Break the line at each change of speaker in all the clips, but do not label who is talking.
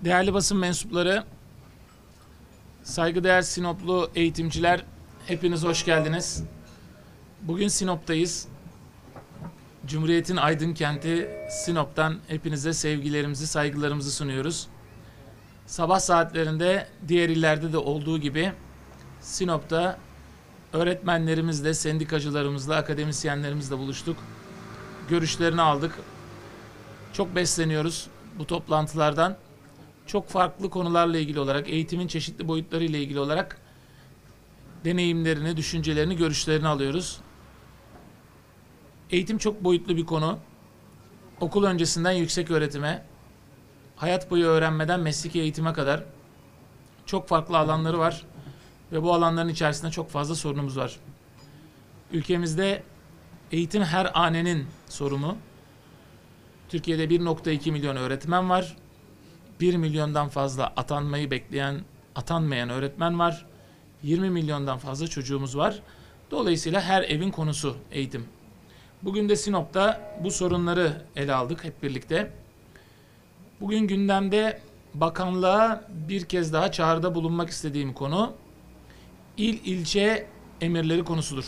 Değerli basın mensupları, saygıdeğer Sinoplu eğitimciler, hepiniz hoş geldiniz. Bugün Sinop'tayız. Cumhuriyet'in aydın kenti Sinop'tan hepinize sevgilerimizi, saygılarımızı sunuyoruz. Sabah saatlerinde diğer illerde de olduğu gibi Sinop'ta öğretmenlerimizle, sendikacılarımızla, akademisyenlerimizle buluştuk. Görüşlerini aldık. Çok besleniyoruz bu toplantılardan. Çok farklı konularla ilgili olarak, eğitimin çeşitli boyutlarıyla ilgili olarak deneyimlerini, düşüncelerini, görüşlerini alıyoruz. Eğitim çok boyutlu bir konu. Okul öncesinden yüksek öğretime, hayat boyu öğrenmeden mesleki eğitime kadar çok farklı alanları var ve bu alanların içerisinde çok fazla sorunumuz var. Ülkemizde eğitim her hanenin sorunu. Türkiye'de 1,2 milyon öğretmen var. 1 milyondan fazla atanmayı bekleyen, atanmayan öğretmen var. 20 milyondan fazla çocuğumuz var. Dolayısıyla her evin konusu eğitim. Bugün de Sinop'ta bu sorunları ele aldık hep birlikte. Bugün gündemde bakanlığa bir kez daha çağrıda bulunmak istediğim konu il ilçe emirleri konusudur.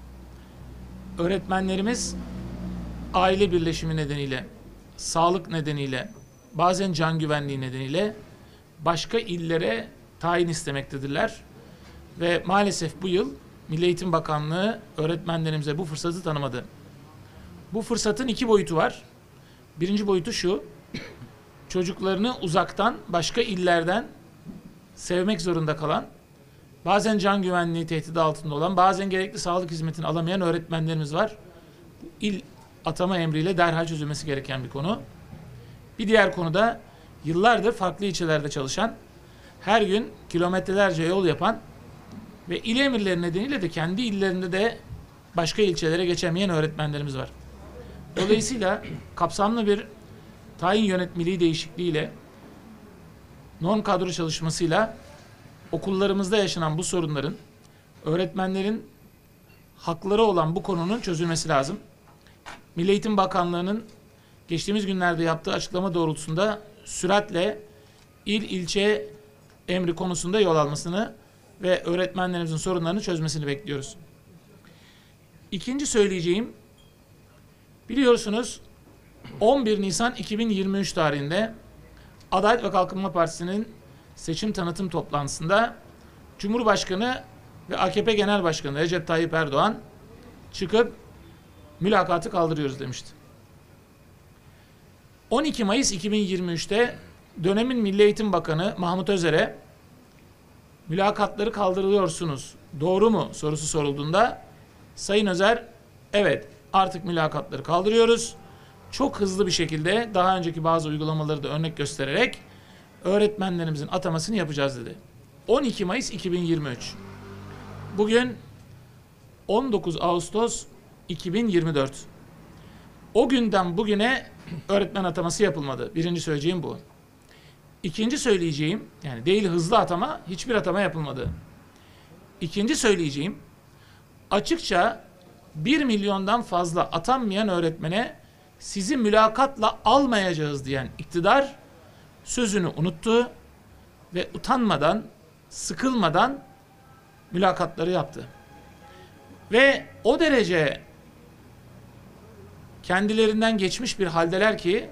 Öğretmenlerimiz aile birleşimi nedeniyle, sağlık nedeniyle, bazen can güvenliği nedeniyle başka illere tayin istemektedirler. Ve maalesef bu yıl Milli Eğitim Bakanlığı öğretmenlerimize bu fırsatı tanımadı. Bu fırsatın iki boyutu var. Birinci boyutu şu: çocuklarını uzaktan, başka illerden sevmek zorunda kalan, bazen can güvenliği tehdidi altında olan, bazen gerekli sağlık hizmetini alamayan öğretmenlerimiz var. Bu il atama emriyle derhal çözülmesi gereken bir konu. Bir diğer konu da yıllardır farklı ilçelerde çalışan, her gün kilometrelerce yol yapan ve il emirleri nedeniyle de kendi illerinde de başka ilçelere geçemeyen öğretmenlerimiz var. Dolayısıyla kapsamlı bir tayin yönetmeliği değişikliğiyle, norm kadro çalışmasıyla okullarımızda yaşanan bu sorunların, öğretmenlerin hakları olan bu konunun çözülmesi lazım. Milli Eğitim Bakanlığı'nın geçtiğimiz günlerde yaptığı açıklama doğrultusunda süratle il ilçe emri konusunda yol almasını ve öğretmenlerimizin sorunlarını çözmesini bekliyoruz. İkinci söyleyeceğim, biliyorsunuz 11 Nisan 2023 tarihinde Adalet ve Kalkınma Partisi'nin seçim tanıtım toplantısında Cumhurbaşkanı ve AKP Genel Başkanı Recep Tayyip Erdoğan çıkıp mülakatı kaldırıyoruz demişti. 12 Mayıs 2023'te dönemin Milli Eğitim Bakanı Mahmut Özer'e mülakatları kaldırıyorsunuz, doğru mu sorusu sorulduğunda Sayın Özer, evet artık mülakatları kaldırıyoruz, çok hızlı bir şekilde daha önceki bazı uygulamaları da örnek göstererek öğretmenlerimizin atamasını yapacağız dedi. 12 Mayıs 2023. Bugün 19 Ağustos 2024. O günden bugüne öğretmen ataması yapılmadı. Birinci söyleyeceğim bu. İkinci söyleyeceğim, yani değil hızlı atama, hiçbir atama yapılmadı. İkinci söyleyeceğim, açıkça 1 milyondan fazla atanmayan öğretmene sizi mülakatla almayacağız diyen iktidar sözünü unuttu ve utanmadan, sıkılmadan mülakatları yaptı. Ve o derece kendilerinden geçmiş bir haldeler ki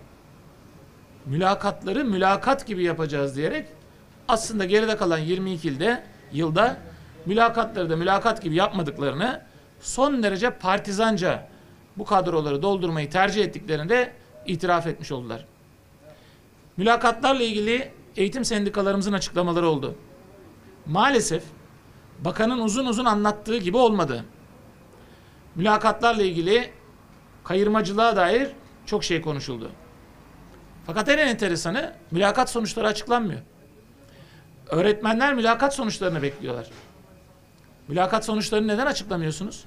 mülakatları mülakat gibi yapacağız diyerek aslında geride kalan 22 yılda mülakatları da mülakat gibi yapmadıklarını, son derece partizanca bu kadroları doldurmayı tercih ettiklerini de itiraf etmiş oldular. Mülakatlarla ilgili eğitim sendikalarımızın açıklamaları oldu. Maalesef bakanın uzun uzun anlattığı gibi olmadı. Mülakatlarla ilgili kayırmacılığa dair çok şey konuşuldu. Fakat en enteresanı, mülakat sonuçları açıklanmıyor. Öğretmenler mülakat sonuçlarını bekliyorlar. Mülakat sonuçlarını neden açıklamıyorsunuz?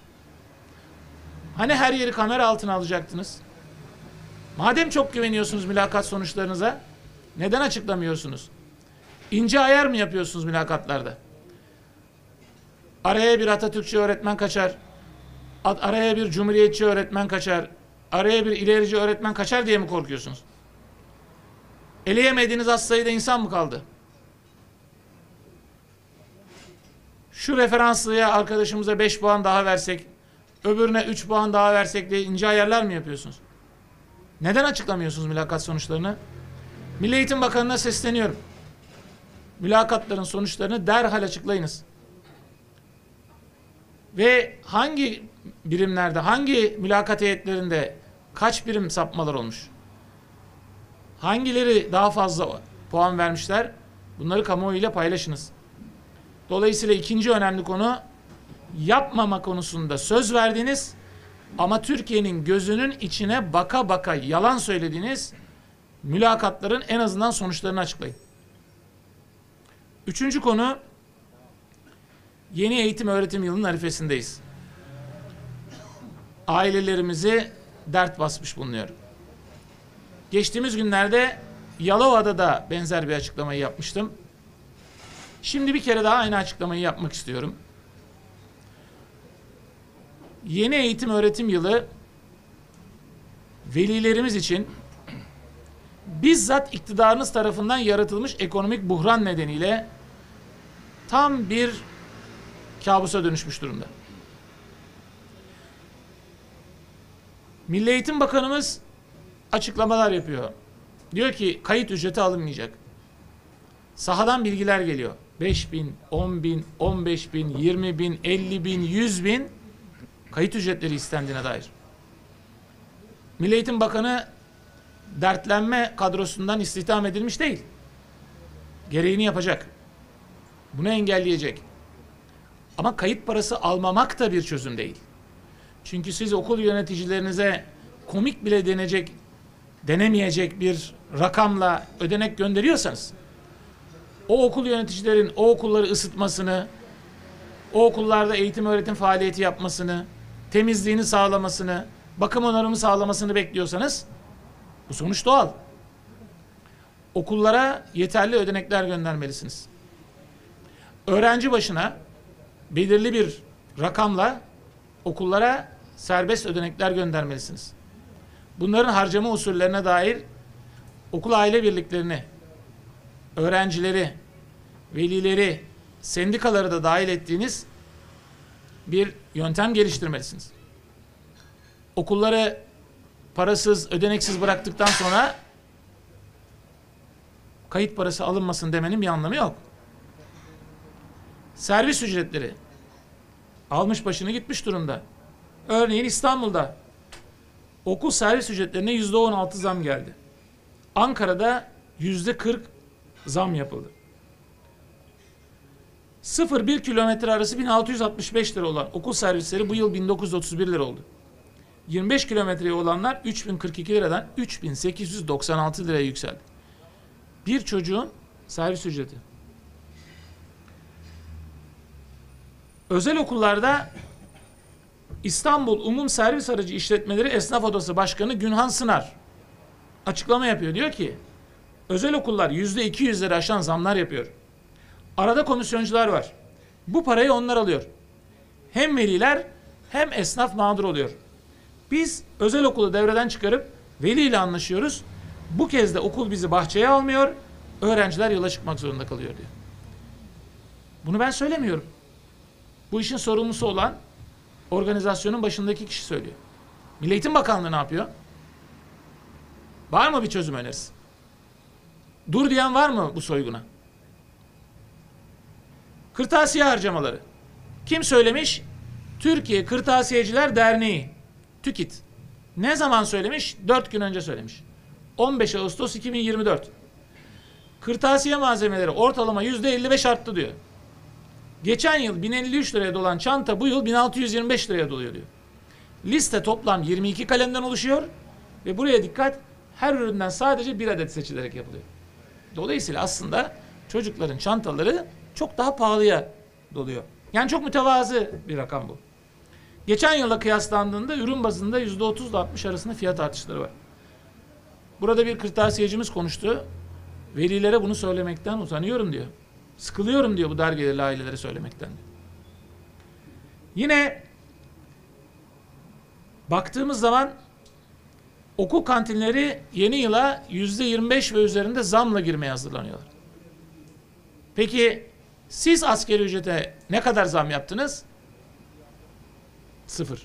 Hani her yeri kamera altına alacaktınız? Madem çok güveniyorsunuz mülakat sonuçlarınıza, neden açıklamıyorsunuz? İnce ayar mı yapıyorsunuz mülakatlarda? Araya bir Atatürkçü öğretmen kaçar, araya bir Cumhuriyetçi öğretmen kaçar, araya bir ilerici öğretmen kaçar diye mi korkuyorsunuz? Eleyemediğiniz az sayıda insan mı kaldı? Şu referanslıya arkadaşımıza 5 puan daha versek, öbürüne 3 puan daha versek diye ince ayarlar mı yapıyorsunuz? Neden açıklamıyorsunuz mülakat sonuçlarını? Milli Eğitim Bakanı'na sesleniyorum. Mülakatların sonuçlarını derhal açıklayınız. Ve hangi birimlerde, hangi mülakat heyetlerinde kaç birim sapmalar olmuş? Hangileri daha fazla puan vermişler? Bunları kamuoyuyla paylaşınız. Dolayısıyla ikinci önemli konu, yapmama konusunda söz verdiğiniz ama Türkiye'nin gözünün içine baka baka yalan söylediğiniz mülakatların en azından sonuçlarını açıklayın. Üçüncü konu, yeni eğitim öğretim yılının arifesindeyiz. Ailelerimizi dert basmış bulunuyor. Geçtiğimiz günlerde Yalova'da da benzer bir açıklamayı yapmıştım. Şimdi bir kere daha aynı açıklamayı yapmak istiyorum. Yeni eğitim öğretim yılı velilerimiz için bizzat iktidarınız tarafından yaratılmış ekonomik buhran nedeniyle tam bir kabusa dönüşmüş durumda. Milli Eğitim Bakanımız açıklamalar yapıyor. Diyor ki kayıt ücreti alınmayacak. Sahadan bilgiler geliyor. 5.000, 10.000, 15.000, 20.000, 50.000, 100.000 kayıt ücretleri istendiğine dair. Milli Eğitim Bakanı dertlenme kadrosundan istihdam edilmiş değil. Gereğini yapacak. Bunu engelleyecek. Ama kayıt parası almamak da bir çözüm değil. Çünkü siz okul yöneticilerinize komik bile denemeyecek bir rakamla ödenek gönderiyorsanız, o okul yöneticilerin o okulları ısıtmasını, o okullarda eğitim öğretim faaliyeti yapmasını, temizliğini sağlamasını, bakım onarımı sağlamasını bekliyorsanız bu sonuç doğal. Okullara yeterli ödenekler göndermelisiniz. Öğrenci başına belirli bir rakamla okullara serbest ödenekler göndermelisiniz. Bunların harcama usullerine dair okul aile birliklerini, öğrencileri, velileri, sendikaları da dahil ettiğiniz bir yöntem geliştirmelisiniz. Okulları parasız, ödeneksiz bıraktıktan sonra kayıt parası alınmasın demenin bir anlamı yok. Servis ücretleri almış başını gitmiş durumda. Örneğin İstanbul'da okul servis ücretlerine %16 zam geldi. Ankara'da %40 zam yapıldı. 0-1 kilometre arası 1665 lira olan okul servisleri bu yıl 1931 lira oldu. 25 kilometreye olanlar 3042 liradan 3896 liraya yükseldi. Bir çocuğun servis ücreti. Özel okullarda İstanbul Umum Servis Aracı İşletmeleri Esnaf Odası Başkanı Günhan Sınar açıklama yapıyor. Diyor ki özel okullar %200'leri aşan zamlar yapıyor. Arada komisyoncular var. Bu parayı onlar alıyor. Hem veliler hem esnaf mağdur oluyor. Biz özel okulu devreden çıkarıp veliyle anlaşıyoruz. Bu kez de okul bizi bahçeye almıyor. Öğrenciler yola çıkmak zorunda kalıyor diyor. Bunu ben söylemiyorum. Bu işin sorumlusu olan organizasyonun başındaki kişi söylüyor. Milli Eğitim Bakanlığı ne yapıyor? Var mı bir çözüm önerisi? Dur diyen var mı bu soyguna? Kırtasiye harcamaları. Kim söylemiş? Türkiye Kırtasiyeciler Derneği. TÜKİT. Ne zaman söylemiş? 4 gün önce söylemiş. 15 Ağustos 2024. Kırtasiye malzemeleri ortalama %55 arttı diyor. Geçen yıl 1053 liraya dolan çanta bu yıl 1625 liraya doluyor diyor. Liste toplam 22 kalemden oluşuyor ve buraya dikkat, her üründen sadece bir adet seçilerek yapılıyor. Dolayısıyla aslında çocukların çantaları çok daha pahalıya doluyor. Yani çok mütevazı bir rakam bu. Geçen yıla kıyaslandığında ürün bazında %30 ile 60 arasında fiyat artışları var. Burada bir kırtasiyecimiz konuştu. Velilere bunu söylemekten utanıyorum diyor. Sıkılıyorum diyor bu dar gelirli ailelere söylemekten. Yine baktığımız zaman Okul kantinleri yeni yıla %25 ve üzerinde zamla girmeye hazırlanıyorlar. Peki siz asgari ücrete ne kadar zam yaptınız? 0.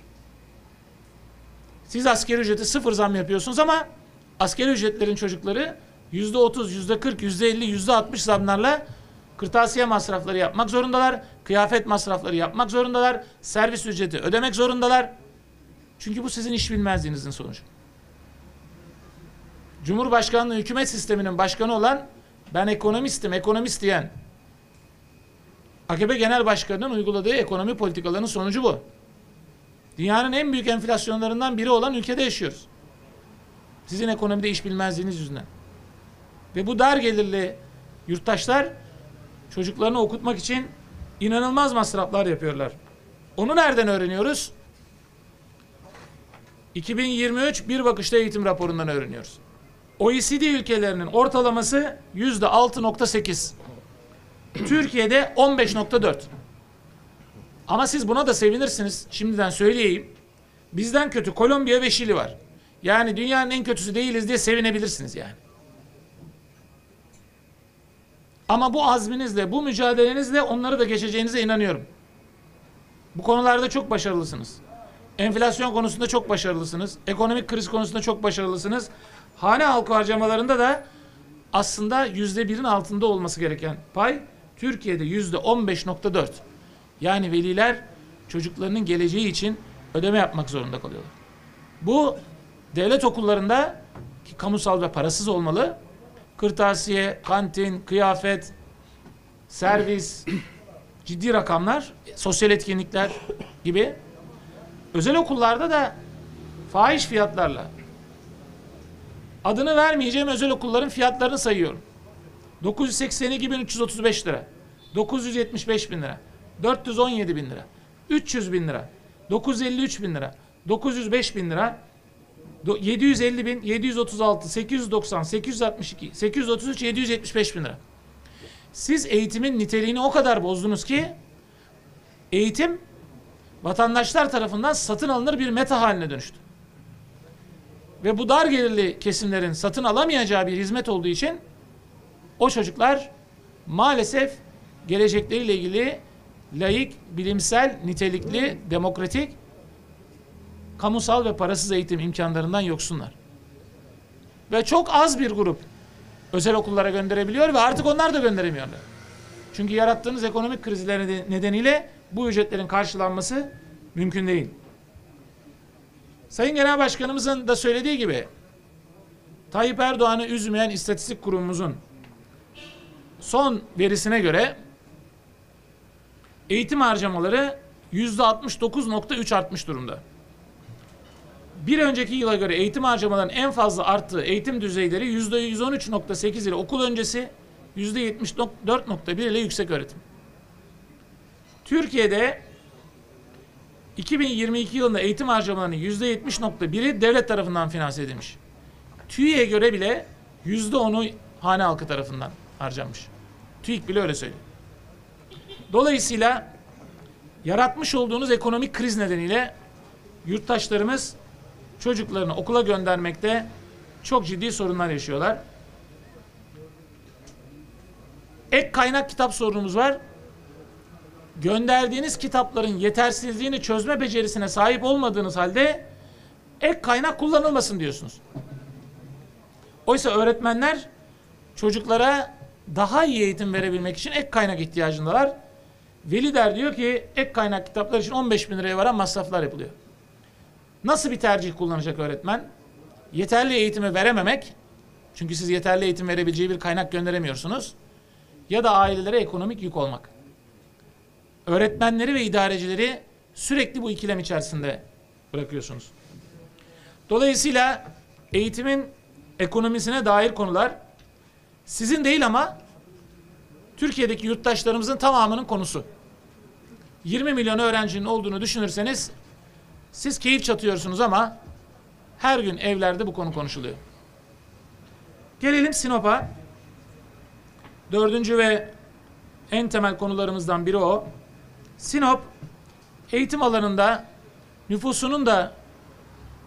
Siz asgari ücrete 0 zam yapıyorsunuz ama asgari ücretlerin çocukları %30, %40, %50, %60 zamlarla kırtasiye masrafları yapmak zorundalar. Kıyafet masrafları yapmak zorundalar. Servis ücreti ödemek zorundalar. Çünkü bu sizin iş bilmezliğinizin sonucu. Cumhurbaşkanlığı hükümet sisteminin başkanı olan, ben ekonomistim, ekonomist diyen AKP Genel Başkanı'nın uyguladığı ekonomi politikalarının sonucu bu. Dünyanın en büyük enflasyonlarından biri olan ülkede yaşıyoruz. Sizin ekonomide iş bilmezliğiniz yüzünden. Ve bu dar gelirli yurttaşlar çocuklarını okutmak için inanılmaz masraflar yapıyorlar. Onu nereden öğreniyoruz? 2023 Bir Bakışta eğitim raporundan öğreniyoruz. OECD ülkelerinin ortalaması %6.8. Türkiye'de 15.4. Ama siz buna da sevinirsiniz. Şimdiden söyleyeyim. Bizden kötü Kolombiya ve Şili var. Yani dünyanın en kötüsü değiliz diye sevinebilirsiniz yani. Ama bu azminizle, bu mücadelenizle onları da geçeceğinize inanıyorum. Bu konularda çok başarılısınız. Enflasyon konusunda çok başarılısınız. Ekonomik kriz konusunda çok başarılısınız. Hane halkı harcamalarında da aslında %1'in altında olması gereken pay Türkiye'de %15.4. Yani veliler çocuklarının geleceği için ödeme yapmak zorunda kalıyorlar. Bu devlet okullarında ki kamusal ve parasız olmalı. Kırtasiye, kantin, kıyafet, servis, ciddi rakamlar, sosyal etkinlikler gibi. Özel okullarda da fahiş fiyatlarla. Adını vermeyeceğim özel okulların fiyatlarını sayıyorum. 982.335 lira, 975 bin lira, 417 bin lira, 300 bin lira, 953 bin lira, 905 bin lira, 750 bin, 736, 890, 862, 833, 775 bin lira. Siz eğitimin niteliğini o kadar bozdunuz ki eğitim vatandaşlar tarafından satın alınır bir meta haline dönüştü. Ve bu dar gelirli kesimlerin satın alamayacağı bir hizmet olduğu için o çocuklar maalesef gelecekleriyle ilgili laik, bilimsel, nitelikli, demokratik, kamusal ve parasız eğitim imkanlarından yoksunlar. Ve çok az bir grup özel okullara gönderebiliyor ve artık onlar da gönderemiyorlar. Çünkü yarattığınız ekonomik krizler nedeniyle bu ücretlerin karşılanması mümkün değil. Sayın Genel Başkanımızın da söylediği gibi Tayyip Erdoğan'ı üzmeyen istatistik kurumumuzun son verisine göre eğitim harcamaları %69.3 artmış durumda. Bir önceki yıla göre eğitim harcamalarının en fazla arttığı eğitim düzeyleri %113.8 ile okul öncesi, %74.1 ile yüksek öğretim. Türkiye'de 2022 yılında eğitim harcamalarının %70.1'i devlet tarafından finanse edilmiş. TÜİK'e göre bile %10'u hane halkı tarafından harcanmış. TÜİK bile öyle söylüyor. Dolayısıyla yaratmış olduğunuz ekonomik kriz nedeniyle yurttaşlarımız çocuklarını okula göndermekte çok ciddi sorunlar yaşıyorlar. Ek kaynak kitap sorunumuz var. Gönderdiğiniz kitapların yetersizliğini çözme becerisine sahip olmadığınız halde ek kaynak kullanılmasın diyorsunuz. Oysa öğretmenler çocuklara daha iyi eğitim verebilmek için ek kaynak ihtiyacındalar. Veliler diyor ki ek kaynak kitaplar için 15 bin liraya varan masraflar yapılıyor. Nasıl bir tercih kullanacak öğretmen? Yeterli eğitimi verememek, çünkü siz yeterli eğitim verebileceği bir kaynak gönderemiyorsunuz, ya da ailelere ekonomik yük olmak. Öğretmenleri ve idarecileri sürekli bu ikilem içerisinde bırakıyorsunuz. Dolayısıyla eğitimin ekonomisine dair konular sizin değil ama Türkiye'deki yurttaşlarımızın tamamının konusu. 20 milyon öğrencinin olduğunu düşünürseniz siz keyif çatıyorsunuz ama her gün evlerde bu konu konuşuluyor. Gelelim Sinop'a. Dördüncü ve en temel konularımızdan biri o. Sinop, eğitim alanında nüfusunun da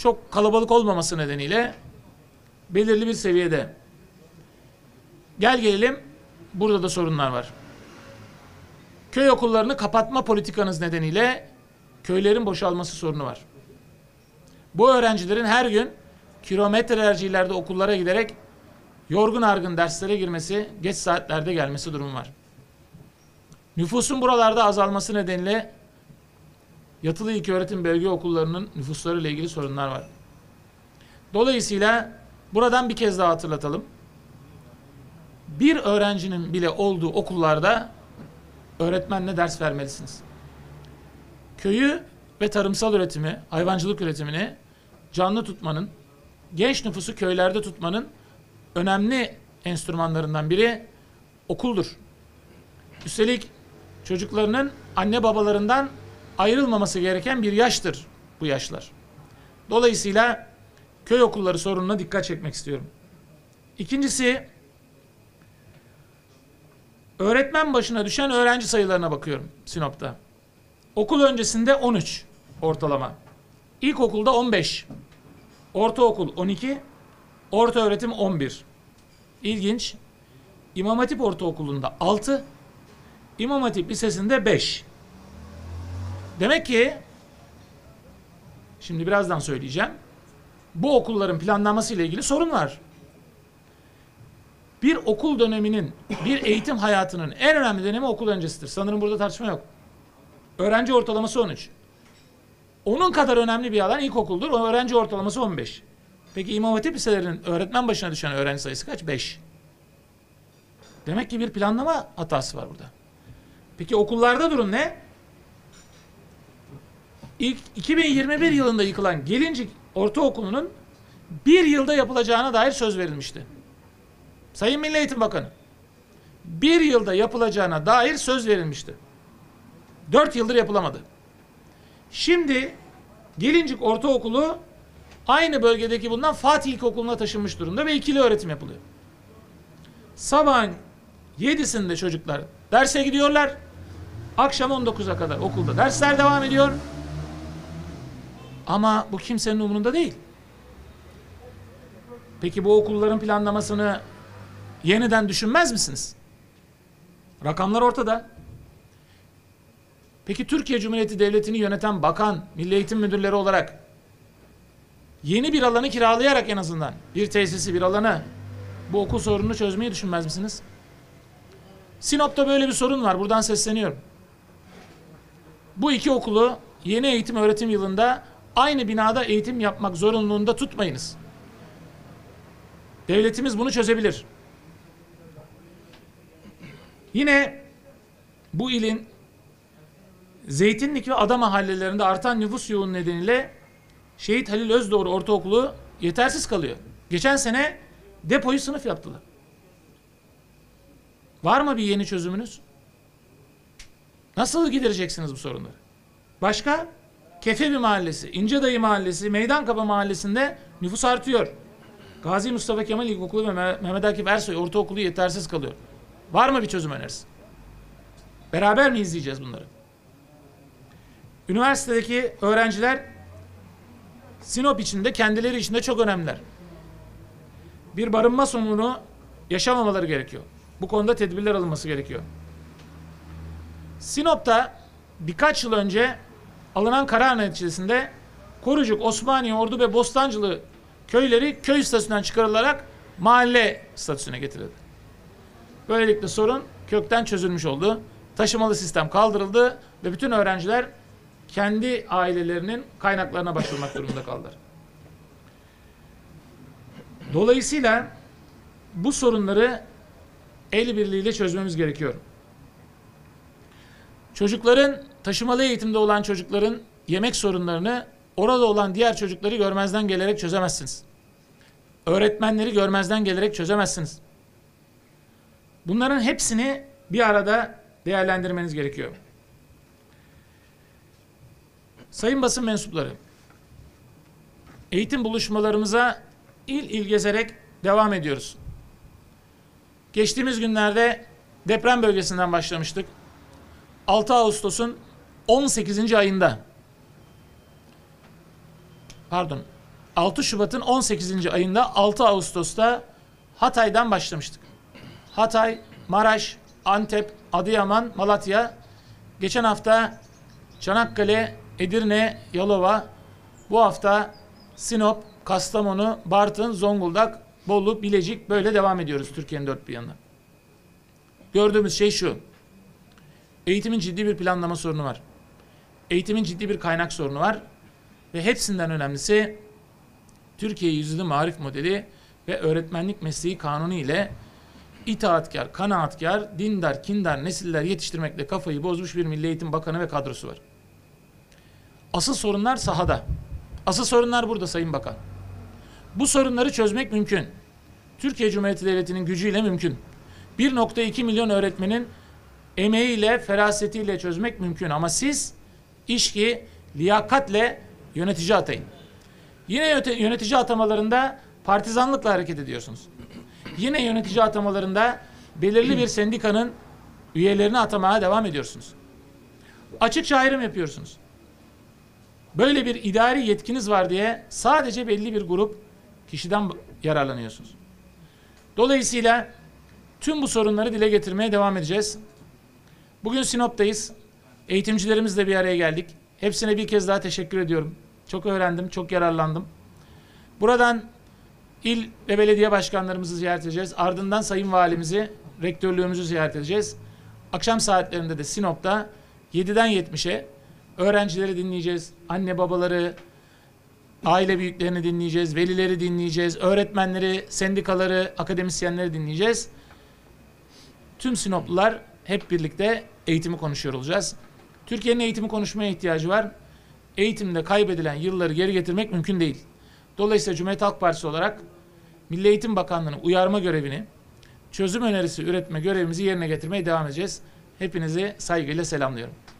çok kalabalık olmaması nedeniyle belirli bir seviyede. Gel gelelim, burada da sorunlar var. Köy okullarını kapatma politikanız nedeniyle köylerin boşalması sorunu var. Bu öğrencilerin her gün kilometrelerce ileride okullara giderek yorgun argın derslere girmesi, geç saatlerde gelmesi durumu var. Nüfusun buralarda azalması nedeniyle yatılı ilköğretim bölge okullarının nüfusları ile ilgili sorunlar var. Dolayısıyla buradan bir kez daha hatırlatalım. Bir öğrencinin bile olduğu okullarda öğretmenle ders vermelisiniz. Köyü ve tarımsal üretimi, hayvancılık üretimini canlı tutmanın, genç nüfusu köylerde tutmanın önemli enstrümanlarından biri okuldur. Üstelik çocuklarının anne babalarından ayrılmaması gereken bir yaştır bu yaşlar. Dolayısıyla köy okulları sorununa dikkat çekmek istiyorum. İkincisi, öğretmen başına düşen öğrenci sayılarına bakıyorum Sinop'ta. Okul öncesinde 13 ortalama. İlkokulda 15. Ortaokul 12. Ortaöğretim 11. İlginç. İmam Hatip Ortaokulu'nda 6. İmam Hatip Lisesi'nde 5. Demek ki şimdi birazdan söyleyeceğim. Bu okulların planlanması ile ilgili sorun var. Bir okul döneminin, bir eğitim hayatının en önemli dönemi okul öncesidir. Sanırım burada tartışma yok. Öğrenci ortalaması 13. Onun kadar önemli bir alan ilkokuldur. O öğrenci ortalaması 15. Peki İmam Hatip liselerinin öğretmen başına düşen öğrenci sayısı kaç? 5. Demek ki bir planlama hatası var burada. Peki okullarda durum ne? İlk 2021 yılında yıkılan Gelincik Ortaokulu'nun bir yılda yapılacağına dair söz verilmişti. Sayın Milli Eğitim Bakanı, bir yılda yapılacağına dair söz verilmişti. 4 yıldır yapılamadı. Şimdi Gelincik Ortaokulu aynı bölgedeki bulunan Fatih İlkokulu'na taşınmış durumda ve ikili öğretim yapılıyor. Sabahın 7'sinde çocuklar derse gidiyorlar. Akşam 19'a kadar okulda dersler devam ediyor. Ama bu kimsenin umurunda değil. Peki bu okulların planlamasını yeniden düşünmez misiniz? Rakamlar ortada. Peki Türkiye Cumhuriyeti Devleti'ni yöneten bakan, milli eğitim müdürleri olarak yeni bir alanı kiralayarak en azından bir tesisi, bir alanı bu okul sorununu çözmeyi düşünmez misiniz? Sinop'ta böyle bir sorun var. Buradan sesleniyorum. Bu iki okulu yeni eğitim öğretim yılında aynı binada eğitim yapmak zorunluluğunda tutmayınız. Devletimiz bunu çözebilir. Yine bu ilin Zeytinlik ve Ada mahallelerinde artan nüfus yoğunluğu nedeniyle Şehit Halil Özdoğru Ortaokulu yetersiz kalıyor. Geçen sene depoyu sınıf yaptılar. Var mı bir yeni çözümünüz? Nasıl gidereceksiniz bu sorunları? Başka? Kefevi Mahallesi, İncedayı Mahallesi, Meydankaba Mahallesi'nde nüfus artıyor. Gazi Mustafa Kemal İlkokulu ve Mehmet Akif Ersoy Ortaokulu yetersiz kalıyor. Var mı bir çözüm önerisi? Beraber mi izleyeceğiz bunları? Üniversitedeki öğrenciler Sinop içinde, kendileri içinde çok önemliler. Bir barınma sorununu yaşamamaları gerekiyor. Bu konuda tedbirler alınması gerekiyor. Sinop'ta birkaç yıl önce alınan karar neticesinde Korucuk, Osmaniye, Ordu ve Bostancılı köyleri köy statüsünden çıkarılarak mahalle statüsüne getirildi. Böylelikle sorun kökten çözülmüş oldu. Taşımalı sistem kaldırıldı ve bütün öğrenciler kendi ailelerinin kaynaklarına başvurmak durumunda kaldılar. Dolayısıyla bu sorunları el birliğiyle çözmemiz gerekiyor. Çocukların, taşımalı eğitimde olan çocukların yemek sorunlarını orada olan diğer çocukları görmezden gelerek çözemezsiniz. Öğretmenleri görmezden gelerek çözemezsiniz. Bunların hepsini bir arada değerlendirmeniz gerekiyor. Sayın basın mensupları, eğitim buluşmalarımıza il il gezerek devam ediyoruz. Geçtiğimiz günlerde deprem bölgesinden başlamıştık. 6 Ağustos'un 18. ayında, 6 Şubat'ın 18. ayında 6 Ağustos'ta Hatay'dan başlamıştık. Hatay, Maraş, Antep, Adıyaman, Malatya, geçen hafta Çanakkale, Edirne, Yalova, bu hafta Sinop, Kastamonu, Bartın, Zonguldak, Bolu, Bilecik, böyle devam ediyoruz Türkiye'nin dört bir yanına. Gördüğümüz şey şu: eğitimin ciddi bir planlama sorunu var. Eğitimin ciddi bir kaynak sorunu var. Ve hepsinden önemlisi Türkiye yüzyılı marif modeli ve öğretmenlik mesleği kanunu ile itaatkar, kanaatkar, dindar, kindar nesiller yetiştirmekle kafayı bozmuş bir Milli Eğitim Bakanı ve kadrosu var. Asıl sorunlar sahada. Asıl sorunlar burada Sayın Bakan. Bu sorunları çözmek mümkün. Türkiye Cumhuriyeti Devleti'nin gücüyle mümkün. 1,2 milyon öğretmenin emeğiyle, ferasetiyle çözmek mümkün. Ama siz işki liyakatle yönetici atayın. Yine yönetici atamalarında partizanlıkla hareket ediyorsunuz. Yine yönetici atamalarında belirli bir sendikanın üyelerini atamaya devam ediyorsunuz. Açıkça ayrım yapıyorsunuz. Böyle bir idari yetkiniz var diye sadece belli bir grup kişiden yararlanıyorsunuz. Dolayısıyla tüm bu sorunları dile getirmeye devam edeceğiz. Bugün Sinop'tayız. Eğitimcilerimizle bir araya geldik. Hepsine bir kez daha teşekkür ediyorum. Çok öğrendim, çok yararlandım. Buradan il ve belediye başkanlarımızı ziyaret edeceğiz. Ardından Sayın Valimizi, rektörlüğümüzü ziyaret edeceğiz. Akşam saatlerinde de Sinop'ta 7'den 70'e öğrencileri dinleyeceğiz. Anne babaları, aile büyüklerini dinleyeceğiz. Velileri dinleyeceğiz. Öğretmenleri, sendikaları, akademisyenleri dinleyeceğiz. Tüm Sinoplular hep birlikte eğitimi konuşuyor olacağız. Türkiye'nin eğitimi konuşmaya ihtiyacı var. Eğitimde kaybedilen yılları geri getirmek mümkün değil. Dolayısıyla Cumhuriyet Halk Partisi olarak Milli Eğitim Bakanlığı'nın uyarma görevini, çözüm önerisi üretme görevimizi yerine getirmeye devam edeceğiz. Hepinizi saygıyla selamlıyorum.